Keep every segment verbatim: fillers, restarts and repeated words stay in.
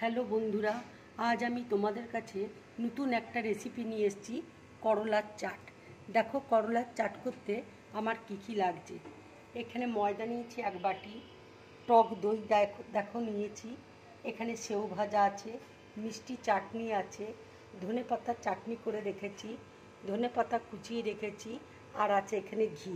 Hello বন্ধুরা, আজ আমি তোমাদের কাছে নতুন একটা রেসিপি নিয়ে এসেছি, করলার চাট। দেখো করলার চাট করতে আমার কি কি লাগছে। এখানে ময়দা নিয়েছি এক বাটি, টক দই দেখো দেখো নিয়েছি, এখানে সেও ভাজা আছে, মিষ্টি চাটনি আছে, ধনে পাতার চাটনি করে রেখেছি, ধনে পাতা কুচিয়ে রেখেছি, আর আছে এখানে ঘি।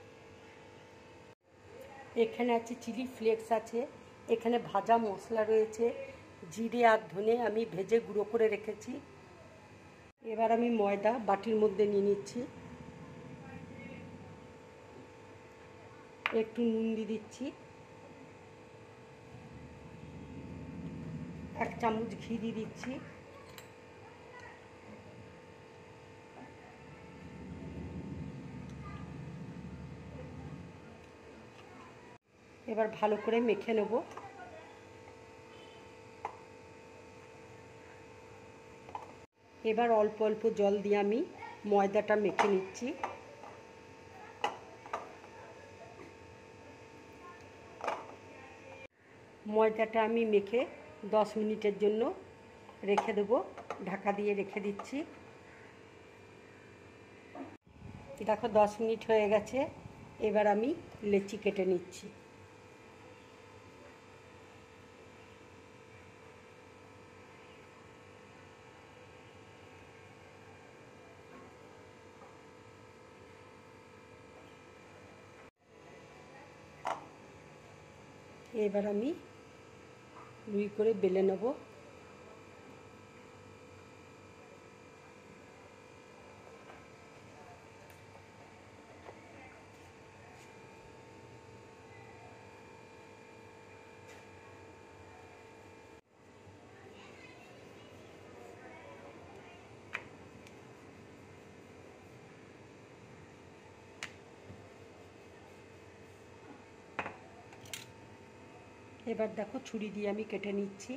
এখানে আছে চিলি ফ্লেক্স আছে, এখানে ভাজা মশলা রয়েছে, জিরে আর ধনে আমি ভেজে গুঁড়ো করে রেখেছি। এবার আমি ময়দা বাটির মধ্যে নিয়ে নিচ্ছি, একটু নুন দিয়ে দিচ্ছি, এক চামচ ঘি দিয়ে দিচ্ছি, এবার ভালো করে মেখে নেব। এবার অল্প অল্প জল দিয়ে আমি ময়দাটা মেখে নিচ্ছি। ময়দাটা আমি মেখে দশ মিনিটের জন্য রেখে দেবো, ঢাকা দিয়ে রেখে দিচ্ছি। দেখো দশ মিনিট হয়ে গেছে, এবার আমি লেচি কেটে নিচ্ছি। এবার আমি লুই করে বেলে নেব। এবার দেখো ছুরি দিয়ে আমি কেটে নিচ্ছি।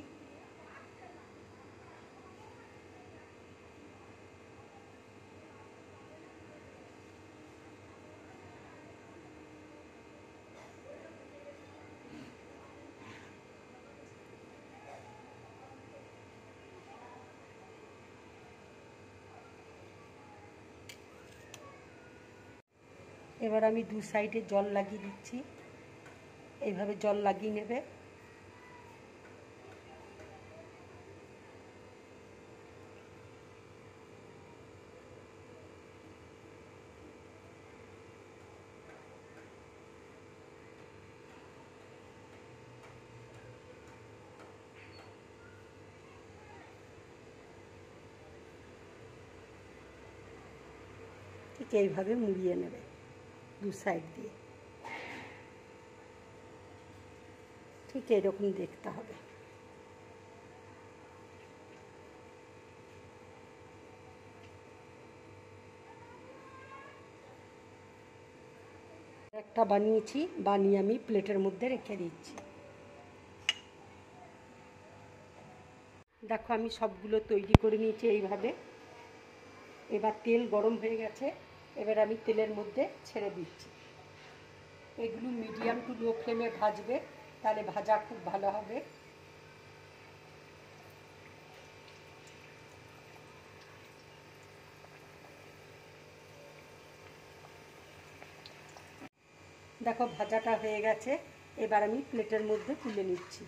এবার আমি দু সাইডে জল লাগিয়ে দিচ্ছি, এইভাবে জল লাগিয়ে নেবে। ঠিক এইভাবে মুড়িয়ে নেবে দু সাইড দিয়ে, ঠিক এরকম দেখতে হবে। একটা বানিয়েছি, বানিয়ে আমি প্লেটের মধ্যে রেখে দিচ্ছি। দেখো আমি সবগুলো তৈরি করে নিয়েছি এইভাবে। এবার তেল গরম হয়ে গেছে, এবার আমি তেলের মধ্যে ছেড়ে দিচ্ছি। এগুলো মিডিয়াম টু লো ফ্লেমে ভাজবে, তাহলে ভাজা খুব ভালো হবে। দেখো ভাজাটা হয়ে গেছে, এবার আমি প্লেটের মধ্যে তুলে নিচ্ছি।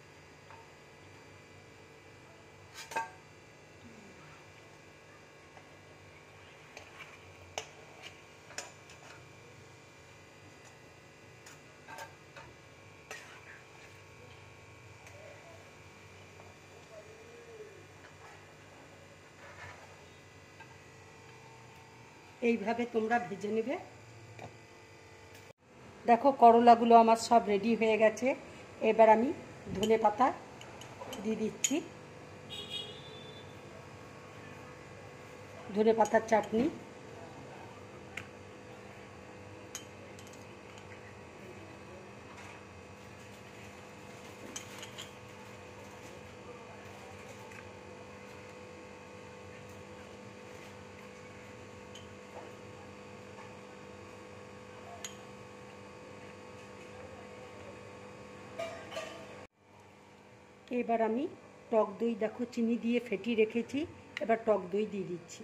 এইভাবে তোমরা ভেজে নেবে। দেখো করলাগুলো আমার সব রেডি হয়ে গেছে, এবার আমি ধনে পাতা দিয়ে দিচ্ছি, ধনে পাতার চাটনি। এবার আমি টক দই দেখো চিনি দিয়ে ফেটিয়ে রেখেছি, এবার টক দই দিয়ে দিচ্ছি।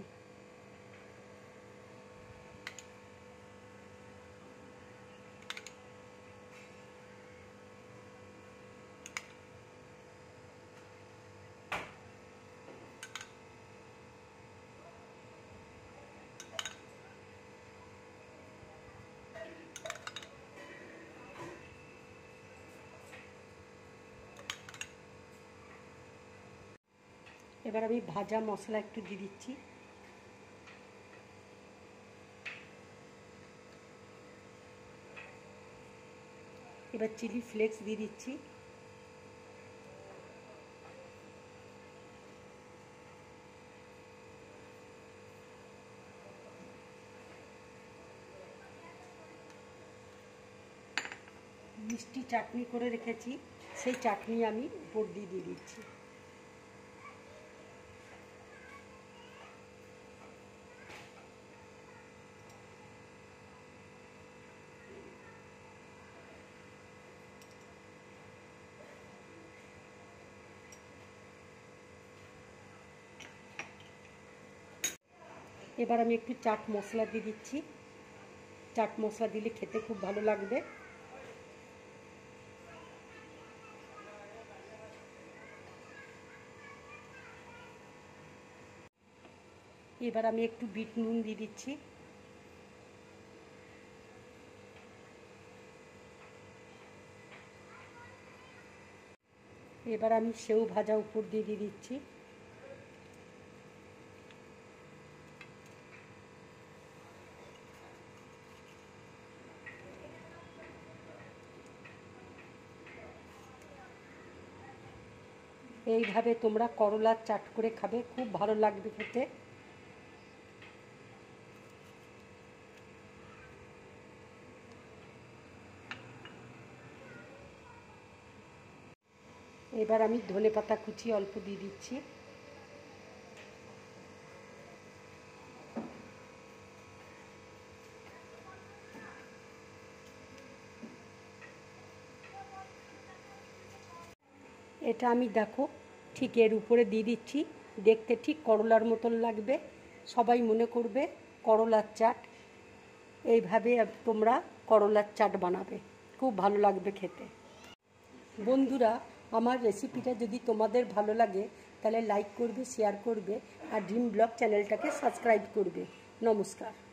এবার আমি ভাজা মশলা একটু দিয়ে দিচ্ছি। এবার চিলি ফ্লেক্স দিয়ে দিচ্ছি। মিষ্টি চাটনি করে রেখেছি, সেই চাটনি আমি উপর দিয়ে দিয়ে দিচ্ছি। এবার আমি একটু চাট মশলা দিয়ে দিচ্ছি। চাট মশলা দিলে খেতে খুব ভালো লাগবে। এবার আমি একটু বিট নুন দিয়ে দিচ্ছি। এবার আমি সেউ ভাজা উপর দিয়ে দিয়ে দিচ্ছি। এইভাবে তোমরা করলার চাট করে খাবে, খুব ভালো লাগবে খেতে। এবার আমি ধনেপাতা কুচি অল্প দিয়ে দিচ্ছি। এটা আমি দেখো ঠিক এর উপরে দিয়ে দিচ্ছি, দেখতে ঠিক করলার মতন লাগবে। সবাই মনে করবে করলার চাট। এইভাবে তোমরা করলার চাট বানাবে, খুব ভালো লাগবে খেতে। বন্ধুরা, আমার রেসিপিটা যদি তোমাদের ভালো লাগে তাহলে লাইক করবে, শেয়ার করবে আর ড্রিম ব্লগ চ্যানেলটাকে সাবস্ক্রাইব করবে। নমস্কার।